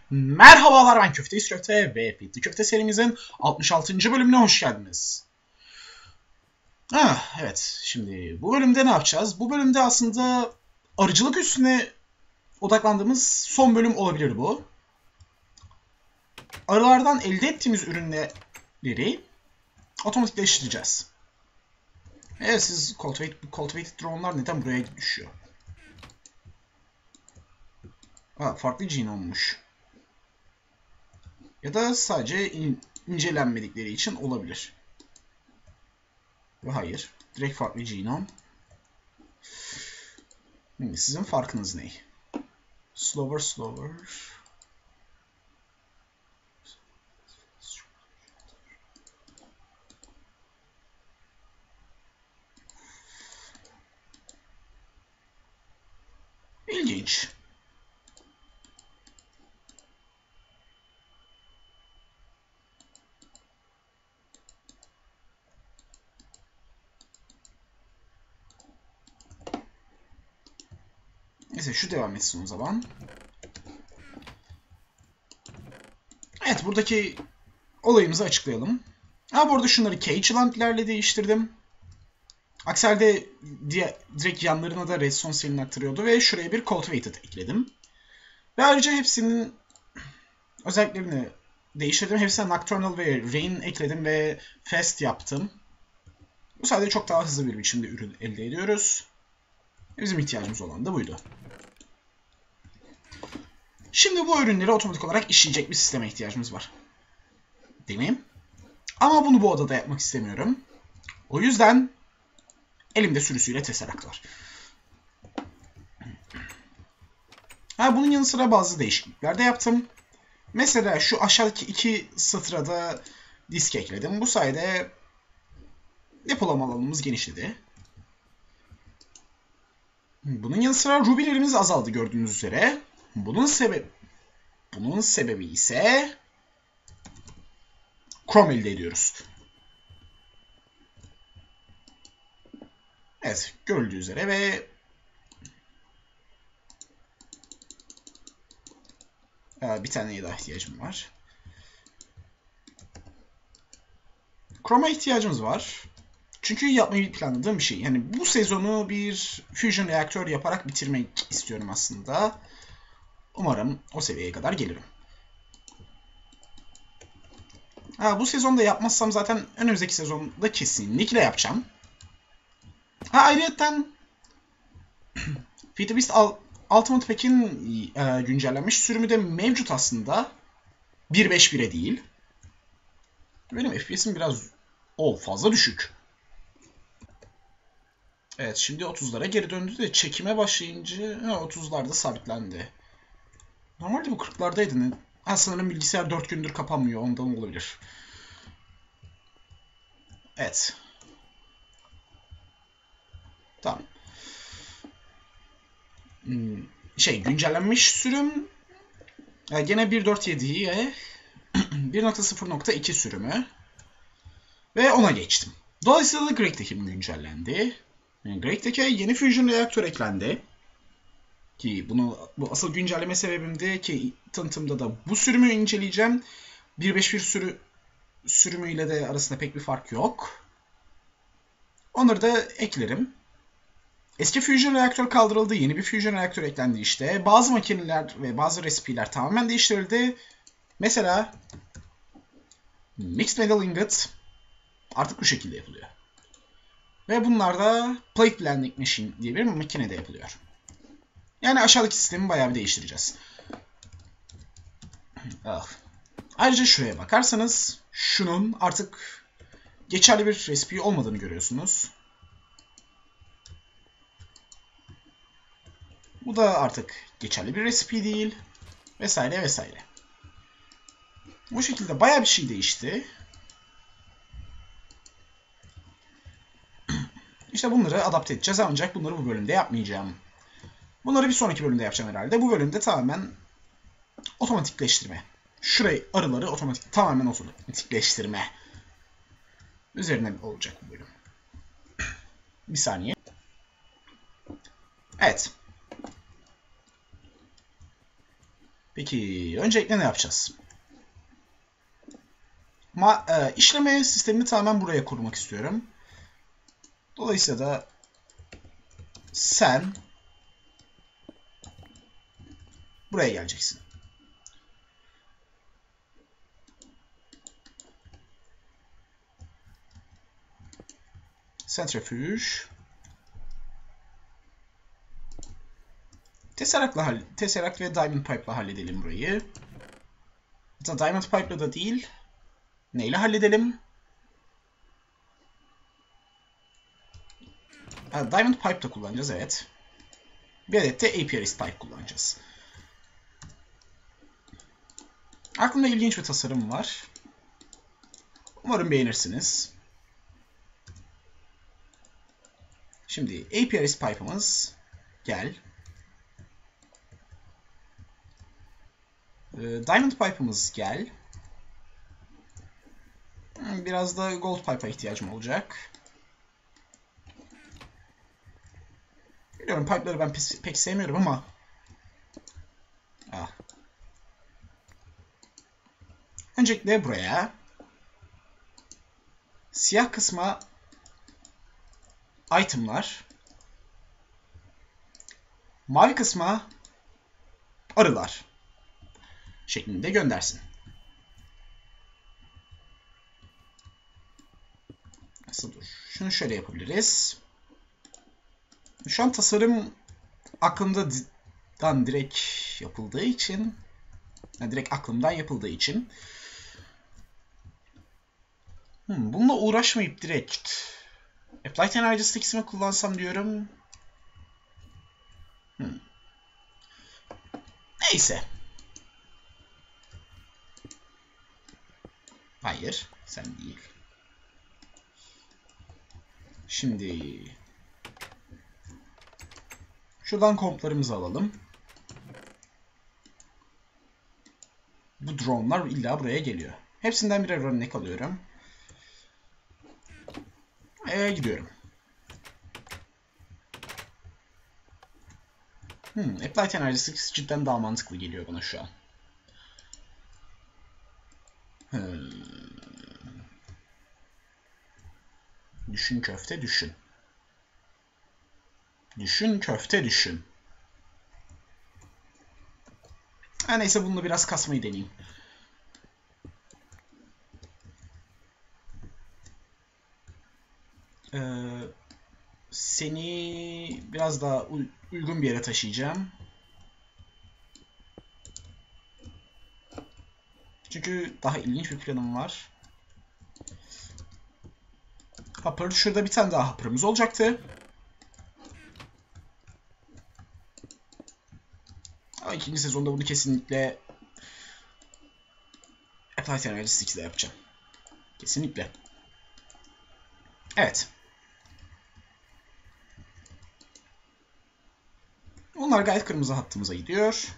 Merhabalar, ben Köfteyiz Köfte ve Pitli Köfte serimizin 66. bölümüne hoş geldiniz. Evet, şimdi bu bölümde ne yapacağız? Bu bölümde aslında arıcılık üstüne odaklandığımız son bölüm olabilir bu. Arılardan elde ettiğimiz ürünleri otomatikleştireceğiz. Evet, siz cultivated drone'lar neden buraya düşüyor? Farklı gene olmuş. Ya da sadece incelenmedikleri için olabilir. Ve hayır. Direkt farklı genome. Sizin farkınız ne? Slower. İlginç. Neyse, şu devam etsin o zaman. Evet, buradaki olayımızı açıklayalım. Bu arada şunları cage lantlerle değiştirdim. Aksi halde direkt yanlarına da redstone selini aktarıyordu ve şuraya bir cultivated ekledim. Ve ayrıca hepsinin özelliklerini değiştirdim. Hepsine nocturnal ve rain ekledim ve fast yaptım. Bu sayede çok daha hızlı bir biçimde ürün elde ediyoruz. Bizim ihtiyacımız olan da buydu. Şimdi bu ürünleri otomatik olarak işleyecek bir sisteme ihtiyacımız var. Değil mi? Ama bunu bu odada yapmak istemiyorum. O yüzden elimde sürüsüyle Tesseract var. Bunun yanı sıra bazı değişiklikler de yaptım. Mesela şu aşağıdaki iki satıra da disk ekledim. Bu sayede depolama alanımız genişledi. Bunun yanı sıra ruby'lerimiz azaldı gördüğünüz üzere. Bunun sebebi ise Chrome elde ediyoruz. Evet, görüldüğü üzere ve bir taneye daha ihtiyacım var. Chrome'a ihtiyacımız var. Çünkü yapmayı planladığım bir şey. Yani bu sezonu bir fusion reaktör yaparak bitirmek istiyorum aslında. Umarım o seviyeye kadar gelirim. Bu sezonda yapmazsam zaten önümüzdeki sezonda kesinlikle yapacağım. Ayrıca Feed Ultimate Pack'in güncellenmiş sürümü de mevcut aslında. 1.5.1'e değil. Benim FPS'im biraz fazla düşük. Evet, şimdi 30'lara geri döndü de çekime başlayınca 30'larda sabitlendi. Normalde bu 40'lardaydı. Sanırım bilgisayar 4 gündür kapanmıyor, ondan olabilir. Evet. Tamam. Güncellenmiş sürüm gene 1.4.7'ye 1.0.2 sürümü ve ona geçtim. Dolayısıyla GregTech'im güncellendi. GregTech'e yeni Fusion reaktör eklendi. Ki bu asıl güncelleme sebebimdi ki tanıtımda da bu sürümü inceleyeceğim. 1.5.1 sürümüyle de arasında pek bir fark yok. Onları da eklerim. Eski Fusion reaktör kaldırıldı. Yeni bir Fusion reaktör eklendi işte. Bazı makineler ve bazı recipe'ler tamamen değiştirildi. Mesela Mixed Metal Ingot artık bu şekilde yapılıyor. Ve bunlar da Plate Blending Machine diye bir makinede yapılıyor. Yani aşağıdaki sistemi bayağı bir değiştireceğiz. Ayrıca şuraya bakarsanız şunun artık geçerli bir recipe olmadığını görüyorsunuz. Bu da artık geçerli bir recipe değil. Vesaire vesaire. Bu şekilde bayağı bir şey değişti. İşte bunları adapte edeceğiz ancak bunları bu bölümde yapmayacağım. Bunları bir sonraki bölümde yapacağım herhalde. Bu bölümde tamamen otomatikleştirme. Şurayı arıları tamamen otomatikleştirme üzerine olacak bu bölüm. Bir saniye. Evet. Peki öncelikle ne yapacağız? İşleme sistemini tamamen buraya kurmak istiyorum. Dolayısıyla da sen buraya geleceksin. Centrifuge. Tesseract ve Diamond Pipe'la halledelim burayı. Hatta Diamond Pipe'la da değil. Neyle halledelim? Diamond Pipe da kullanacağız, evet. Bir adet de Apiarist Pipe kullanacağız. Aklımda ilginç bir tasarım var. Umarım beğenirsiniz. Şimdi Apiarist Pipe'ımız gel. Diamond Pipe'ımız gel. Biraz da Gold Pipe'a ihtiyacım olacak. Biliyorum pipe'ları ben pek sevmiyorum ama. Öncelikle buraya. Siyah kısma itemlar. Mavi kısma arılar şeklinde göndersin. Nasıl dur? Şunu şöyle yapabiliriz. Şu an tasarım aklımdan direkt yapıldığı için, yani direkt aklımdan yapıldığı için bununla uğraşmayıp direkt Applied Energy Sticks'imi kullansam diyorum. Neyse. Hayır, sen değil. Şimdi şuradan komplarımızı alalım. Bu drone'lar illa buraya geliyor. Hepsinden birer örnek alıyorum. Gidiyorum. Applied Energy Sticks cidden daha mantıklı geliyor bana şu an. Düşün köfte düşün. Düşün köfte düşün. Neyse bununla biraz kasmayı deneyeyim. Seni biraz daha uygun bir yere taşıyacağım. Çünkü daha ilginç bir planım var. Hopper, şurada bir tane daha hopper'ımız olacaktı. Ama ikinci sezonda bunu kesinlikle Applied Energy Sticks'le yapacağım. Kesinlikle. Evet. Onlar gayet kırmızı hattımıza gidiyor.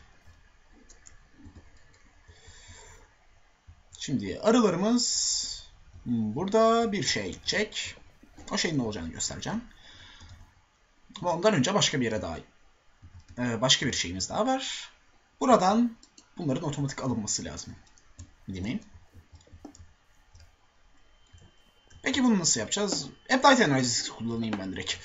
Şimdi arılarımız burada bir şey gidecek. O şeyin ne olacağını göstereceğim. Ama ondan önce başka bir yere daha, başka bir şeyimiz daha var. Buradan bunların otomatik alınması lazım. Değil mi? Peki bunu nasıl yapacağız? Applied Energy kullanayım ben direkt.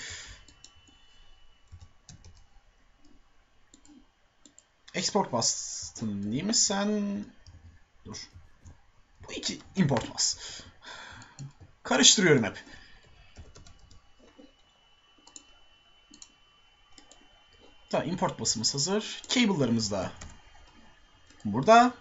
Export bastın değil mi sen? Dur. Bu iki import bas. Karıştırıyorum hep. Tamam, import basımız hazır. Cable'larımız da burada.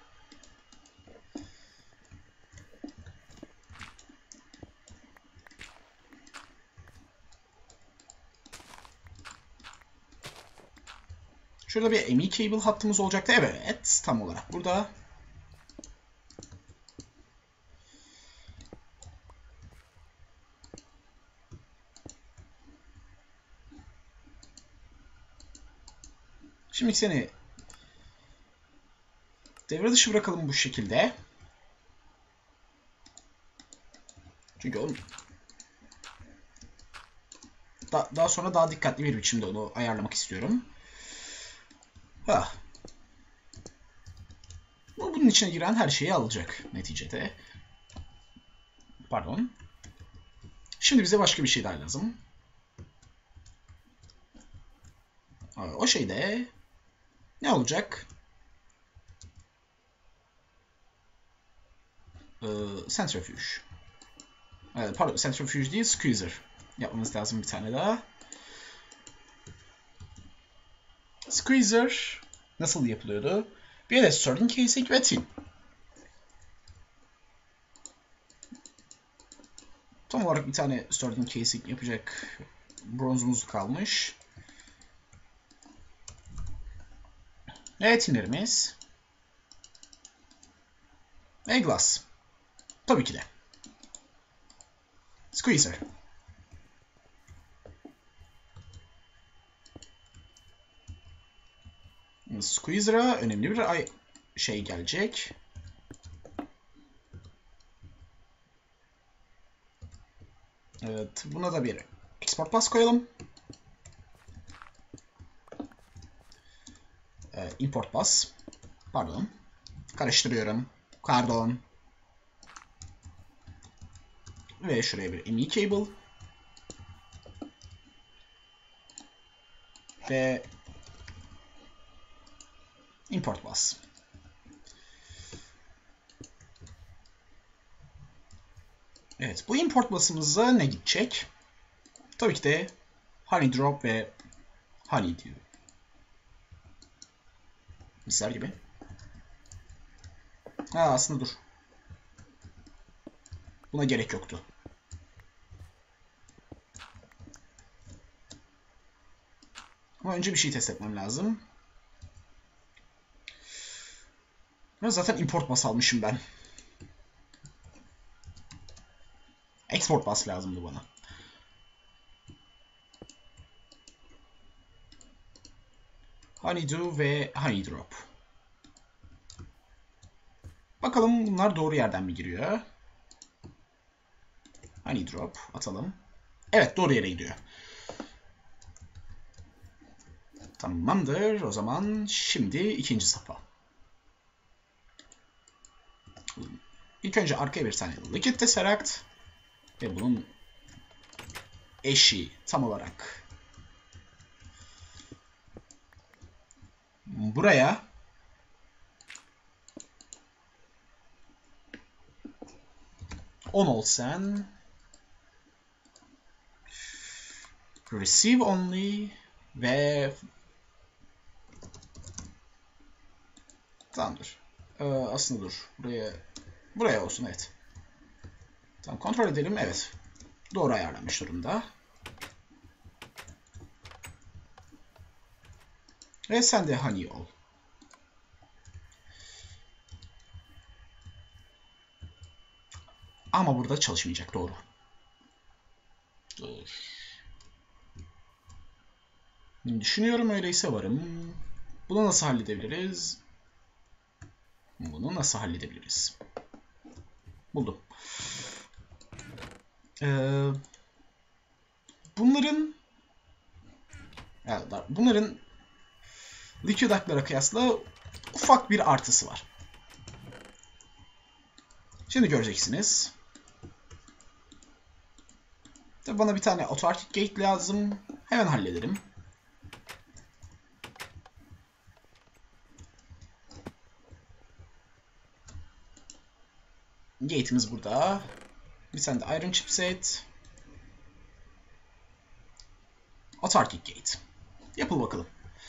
Şurada bir ME cable hattımız olacaktı. Evet, tam olarak burada. Şimdi seni devre dışı bırakalım bu şekilde. Çünkü onu daha sonra daha dikkatli bir biçimde onu ayarlamak istiyorum. Bunun içine giren her şeyi alacak neticede. Pardon. Şimdi bize başka bir şey daha lazım. O şey de ne olacak? Centrifuge. Pardon, centrifuge değil, squeezer. Yapmamız lazım bir tane daha. Squeezer nasıl yapılıyordu? Bir adet Stirling casing ve tin. Tam olarak bir tane Stirling casing yapacak bronzumuz kalmış. Ve tinlerimiz. Ve glass. Tabii ki de. Squeezer. Squeezer'a önemli bir şey gelecek. Evet, buna da bir export bus koyalım. Import bus. Pardon. Karıştırıyorum. Pardon. Ve şuraya bir ME cable. Ve import bus. Evet, bu import bus'ımıza ne gidecek? Tabii ki de honey drop ve honey dew. Misler gibi. Aslında dur. Buna gerek yoktu. Ama önce bir şey test etmem lazım. Zaten import bus almışım ben. Export bus lazımdı bana. Honeydew ve honey drop. Bakalım bunlar doğru yerden mi giriyor? Honey drop atalım. Evet, doğru yere gidiyor. Tamamdır. O zaman şimdi ikinci safha. İlk önce arkaya bir tane liquid tesseract ve bunun eşi tam olarak buraya on olsan receive only ve tamamdır. Aslında dur. Buraya olsun, evet. Tamam, kontrol edelim. Evet. Doğru ayarlanmış durumda. Ve sen de honey ol. Ama burada çalışmayacak, doğru. Dur. Düşünüyorum, öyleyse varım. Bunu nasıl halledebiliriz? Bunu nasıl halledebiliriz? Buldum. Bunların liquid duct'lara kıyasla ufak bir artısı var. Şimdi göreceksiniz. Tabii bana bir tane autarkic gate lazım. Hemen hallederim. Gate'imiz burada. Bir tane de iron chipset. Autarkic gate. Yapıl bakalım.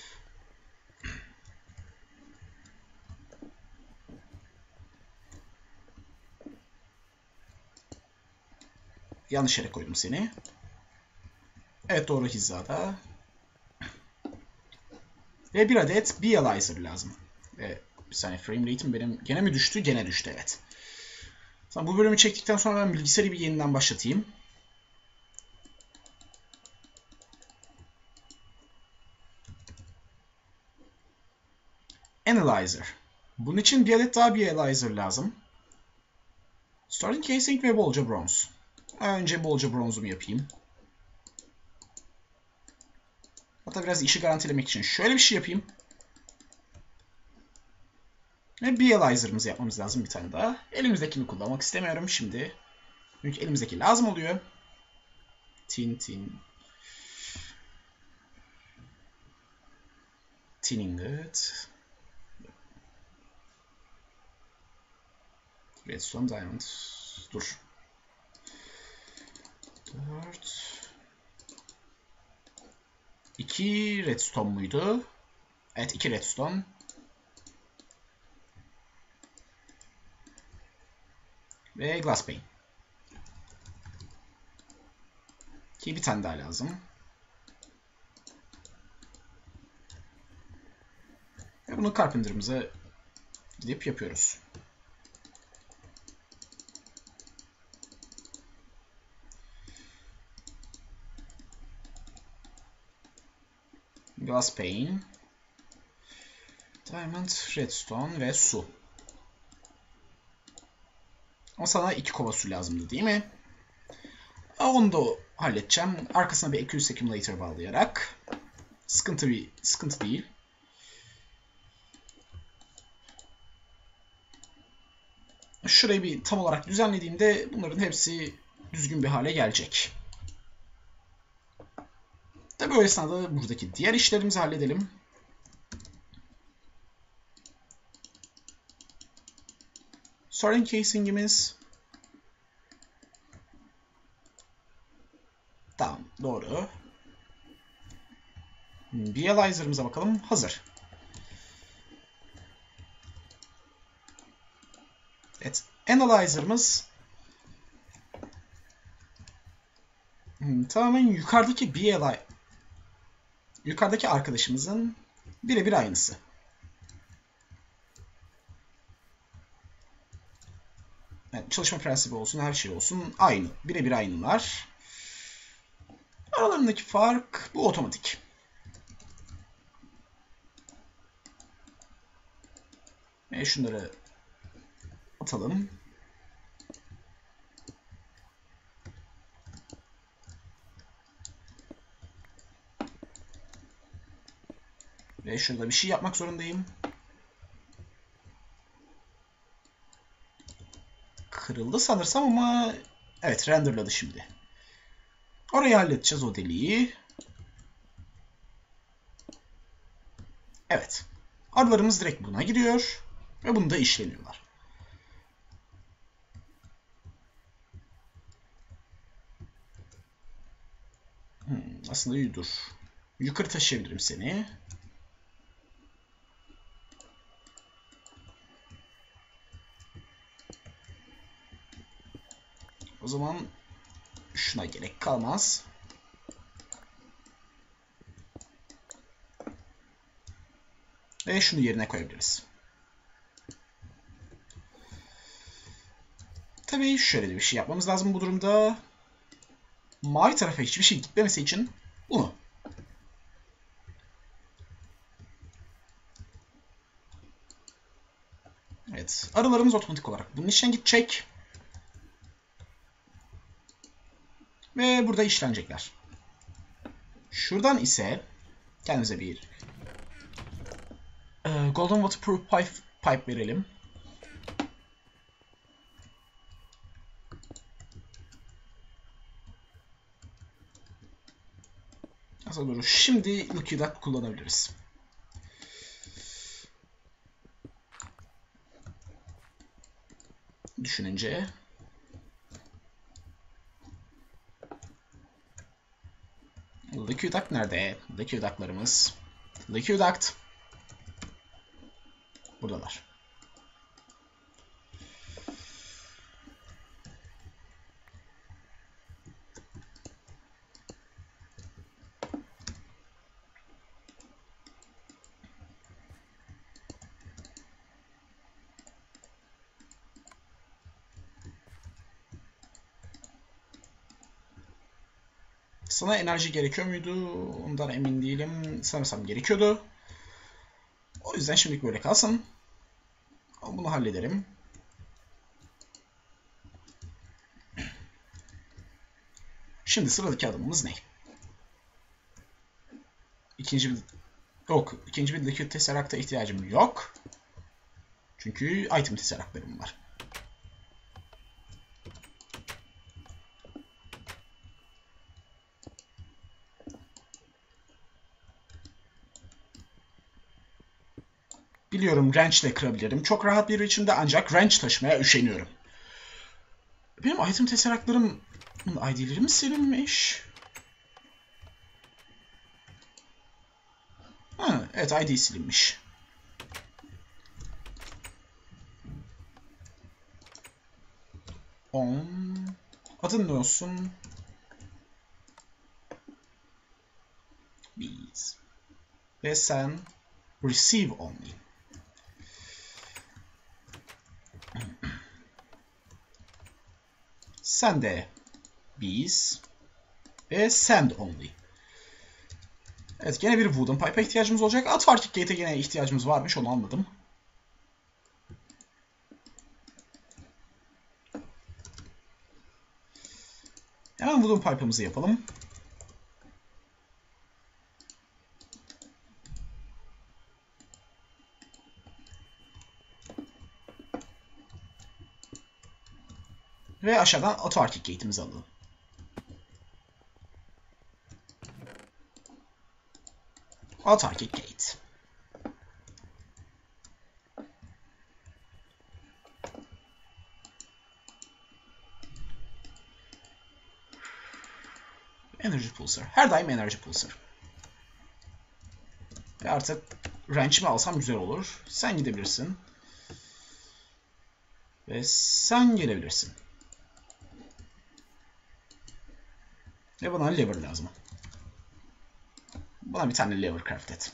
Yanlış yere koydum seni. Evet, doğru hizada. Ve bir adet Bealizer lazım. Bir saniye, frame rate'im benim gene mi düştü? Gene düştü, evet. Tamam, bu bölümü çektikten sonra ben bilgisayarı bir yeniden başlatayım. Analyzer. Bunun için bir adet daha Bealizer lazım. Starting casing ve bolca bronz. Önce bolca bronzumu yapayım. Hatta biraz işi garantilemek için şöyle bir şey yapayım. Ve Bializer'ımızı yapmamız lazım bir tane daha. Elimizdekini kullanmak istemiyorum şimdi. Çünkü elimizdeki lazım oluyor. Tin. Tin ingot. Redstone diamond. Dur. 4. 2 redstone muydu? Evet, 2 redstone. Ve glass pane. Ki bir tane daha lazım. Ve bunu Carpenter'ımıza gidip yapıyoruz. Glass pane. Diamond, redstone ve su. Ama sana 2 kova su lazımdı değil mi? Onu da halledeceğim. Arkasına bir Aqueous Accumulator bağlayarak. Sıkıntı değil. Şurayı bir tam olarak düzenlediğimde bunların hepsi düzgün bir hale gelecek. Tabii o esnada buradaki diğer işlerimizi halledelim. Sorting casing'imiz. Tamam, doğru. Bializer'ımıza bakalım. Hazır. Evet, Analyzer'ımız tamamen yukarıdaki arkadaşımızın birebir aynısı. Yani çalışma prensibi olsun, her şey olsun aynı. Birebir aynılar. Aralarındaki fark bu otomatik. Ve şunları atalım. Ve şurada bir şey yapmak zorundayım. Kırıldı sanırsam ama evet, renderladı şimdi. Orayı halledeceğiz, o deliği. Evet. Arılarımız direkt buna gidiyor. Ve bunu da işleniyorlar. Aslında iyi dur. Yukarı taşıyabilirim seni. O zaman şuna gerek kalmaz. Ve şunu yerine koyabiliriz. Tabii şöyle bir şey yapmamız lazım bu durumda. Mavi tarafa hiçbir şey gitmemesi için bunu. Evet. Arılarımız otomatik olarak bunun içine gidecek. Ve burada işlenecekler. Şuradan ise kendimize bir Golden Waterproof pipe verelim. Nasıl olur? Şimdi Liquid Duct kullanabiliriz. Düşününce. Liquid Duct nerede? Liquid Duct'larımız. Liquid Duct. Buradalar. Sana enerji gerekiyor muydu? Ondan emin değilim. Sanırsam gerekiyordu. O yüzden şimdilik böyle kalsın. Ama bunu hallederim. Şimdi sıradaki adımımız ne? İkinci bir Liquid Tesseract'a ihtiyacım yok. Çünkü item tesseraklarım var. Biliyorum wrench ile kırabilirim. Çok rahat bir biçimde ancak wrench taşımaya üşeniyorum. Benim item tesseraklarımın ID'leri mi silinmiş? Ha, evet, ID silinmiş. Adın ne olsun? Bees. Ve sen receive only. Sen de bees ve send only. Evet, gene bir wooden pipe'a ihtiyacımız olacak. Atvartic gate'e gene ihtiyacımız varmış, onu anladım. Hemen wooden pipe'ımızı yapalım. Ve aşağıdan Atvartic gate'imizi alalım. Atvartic gate. Energy pulsar. Her daim energy pulsar. Ve artık wrench'imi alsam güzel olur. Sen gidebilirsin. Ve sen gelebilirsin. Ve bana lever lazım. Bana bir tane lever craft et.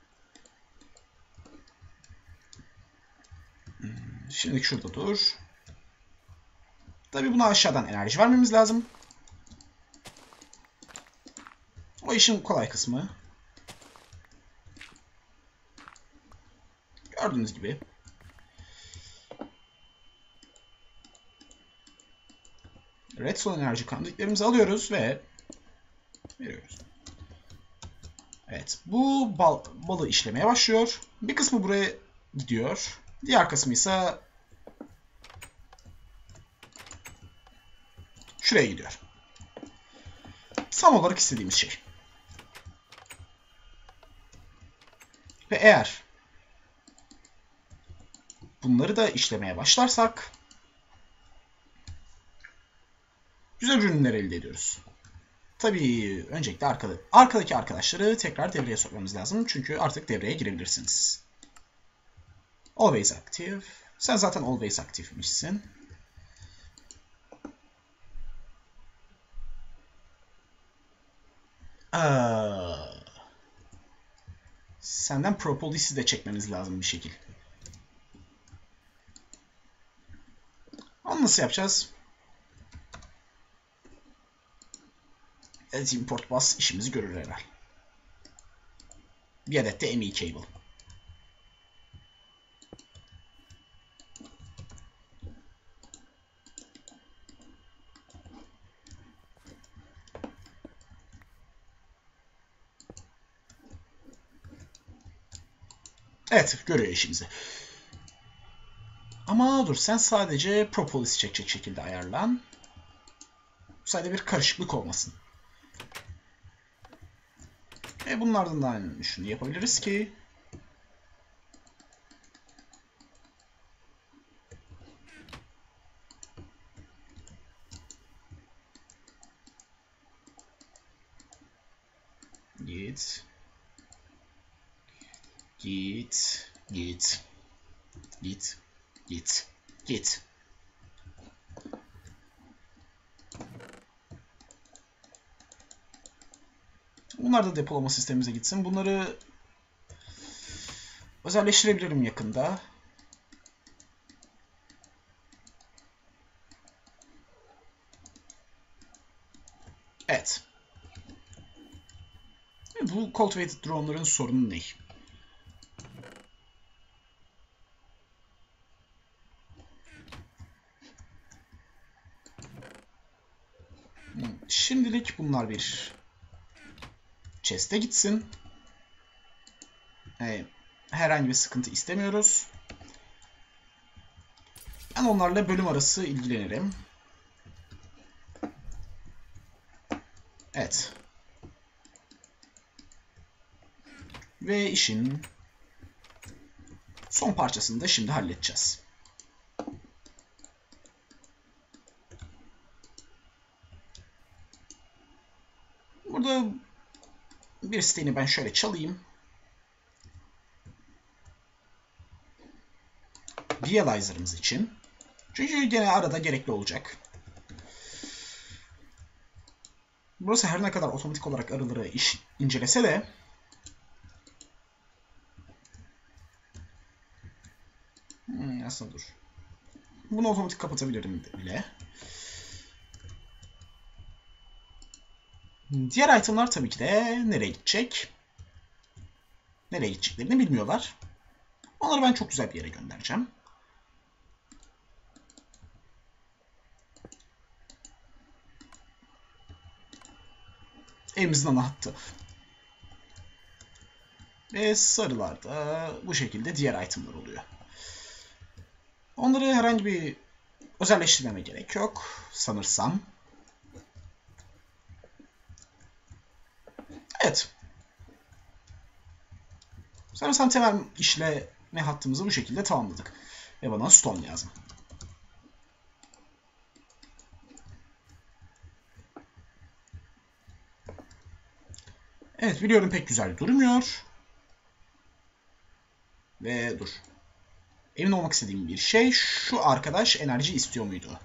Şimdi şurada dur. Tabii buna aşağıdan enerji vermemiz lazım. O işin kolay kısmı. Gördüğünüz gibi. Redstone enerji kandiklerimizi alıyoruz ve veriyoruz. Evet, bu balı işlemeye başlıyor. Bir kısmı buraya gidiyor. Diğer kısmı ise şuraya gidiyor. Tam olarak istediğimiz şey. Ve eğer bunları da işlemeye başlarsak güzel ürünler elde ediyoruz. Tabii öncelikle arkadaki arkadaşları tekrar devreye sokmamız lazım. Çünkü artık devreye girebilirsiniz. Always active. Sen zaten always aktifmişsin. Senden propolis'i de çekmemiz lazım bir şekilde. Onu nasıl yapacağız? Evet, import bus işimizi görür herhalde. Bir adet de ME cable. Evet, görüyor işimizi. Ama dur, sen sadece propolis çekecek şekilde ayarlan. Bu sayede bir karışıklık olmasın. Bunun ardından şunu yapabiliriz ki git bunlar da depolama sistemimize gitsin. Bunları özelleştirebilirim yakında. Evet. Bu cultivated drone'ların sorunu ne? Şimdilik bunlar bir chest'e gitsin. Herhangi bir sıkıntı istemiyoruz. Ben onlarla bölüm arası ilgilenirim. Evet. Ve işin son parçasını da şimdi halledeceğiz. Burada bir siteğini ben şöyle çalayım. Realizer'ımız için. Çünkü gene arada gerekli olacak. Burası her ne kadar otomatik olarak arıları incelese de aslında dur. Bunu otomatik kapatabilirim bile. Diğer itemlar tabii ki de nereye gidecek? Nereye gideceklerini bilmiyorlar. Onları ben çok güzel bir yere göndereceğim. Evimizin ana hattı. Ve sarılarda bu şekilde diğer itemlar oluyor. Onları herhangi bir özelleştirmeme gerek yok sanırsam. Evet. Sanırsam temel işleme hattımızı bu şekilde tamamladık. Ve bana stone lazım. Evet, biliyorum pek güzel durmuyor. Ve dur. Emin olmak istediğim bir şey. Şu arkadaş enerji istiyor muydu?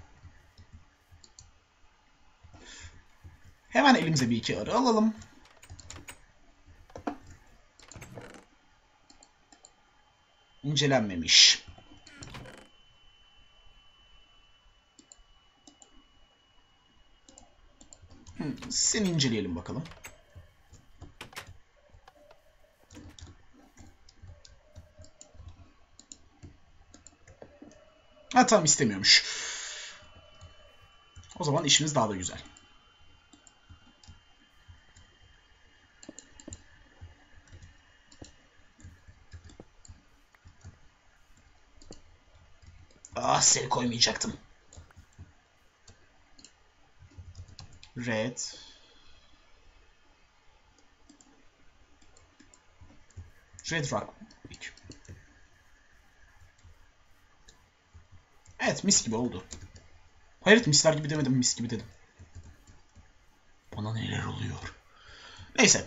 Hemen elimize bir iki arı alalım. İncelenmemiş. Seni inceleyelim bakalım. Ha tamam, istemiyormuş. O zaman işimiz daha da güzel. Ah, seni koymayacaktım. Red. Red Rock. Evet, mis gibi oldu. Hayır, misler gibi demedim, mis gibi dedim. Bana neler oluyor? Neyse.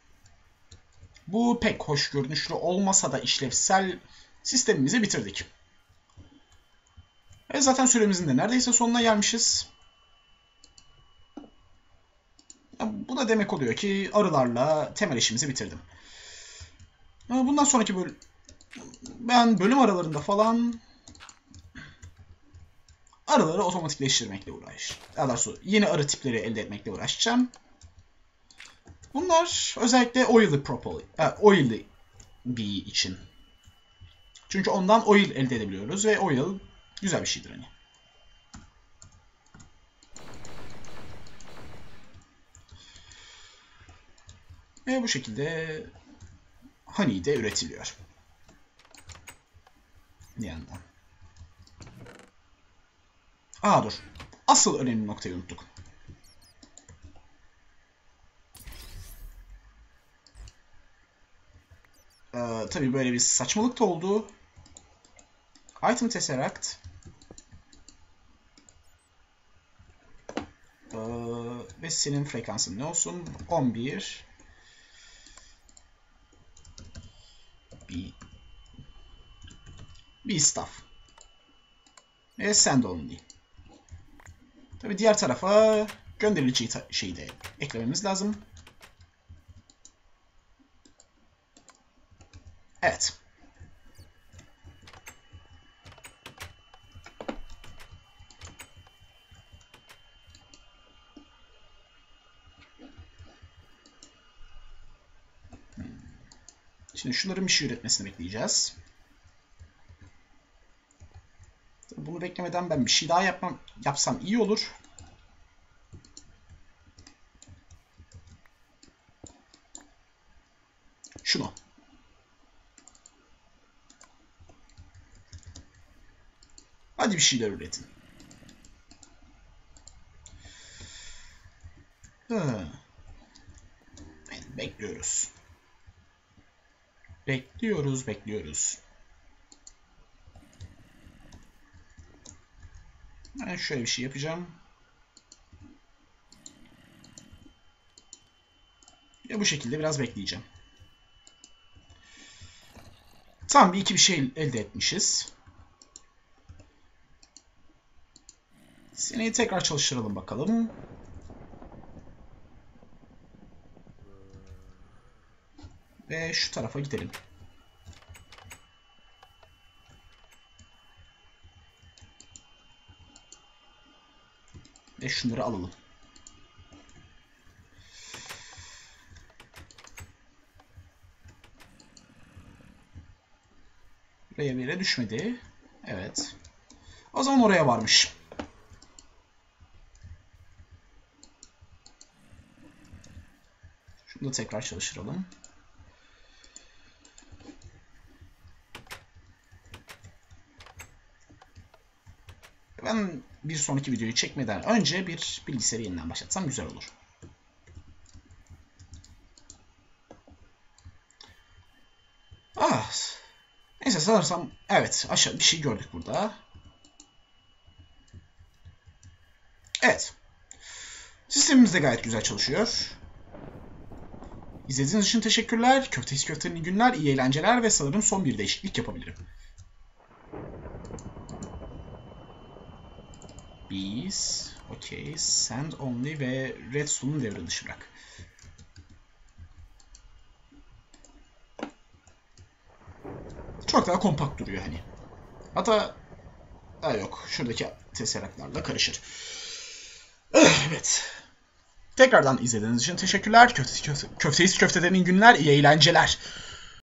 Bu pek hoş görünüşlü olmasa da işlevsel sistemimizi bitirdik. Ve zaten süremizin de neredeyse sonuna gelmişiz. Bu da demek oluyor ki arılarla temel işimizi bitirdim. Bundan sonraki ben bölüm aralarında falan arıları otomatikleştirmekle daha doğrusu yeni arı tipleri elde etmekle uğraşacağım. Bunlar özellikle oily bee için. Çünkü ondan oil elde edebiliyoruz ve oil güzel bir şeydir hani. Ve bu şekilde honey de üretiliyor. Bir yandan. Dur. Asıl önemli noktayı unuttuk. Tabii böyle bir saçmalık da oldu. Item Tesseract. Ve senin frekansın ne olsun? 11. Bir staff. Ve send only. Tabii diğer tarafa gönderici şeyi de eklememiz lazım. Evet. Şimdi şunların bir şey üretmesini bekleyeceğiz. Bunu beklemeden ben bir şey daha yapsam iyi olur. Şunu. Hadi bir şeyler üretin. Bekliyoruz. Bekliyoruz. Ben şöyle bir şey yapacağım. Ve bu şekilde biraz bekleyeceğim. Tamam, bir şey elde etmişiz. Seni tekrar çalıştıralım bakalım. Ve şu tarafa gidelim. Ve şunları alalım. Buraya bir yere düşmedi. Evet. O zaman oraya varmış. Şunu da tekrar çalıştıralım. Ben bir sonraki videoyu çekmeden önce bir bilgisayarı yeniden başlatsam güzel olur. Neyse, sanırsam evet, aşağı bir şey gördük burada. Evet. Sistemimiz de gayet güzel çalışıyor. İzlediğiniz için teşekkürler. Köftesiz köftenin günler, iyi eğlenceler ve sanırım son bir değişiklik yapabilirim. Biz, okey, send only ve redstone'u devre dışı bırak. Çok daha kompakt duruyor hani. Hatta yok, şuradaki tesseraklarla karışır. Evet. Tekrardan izlediğiniz için teşekkürler. Köftesiz köftenin günler, iyi eğlenceler.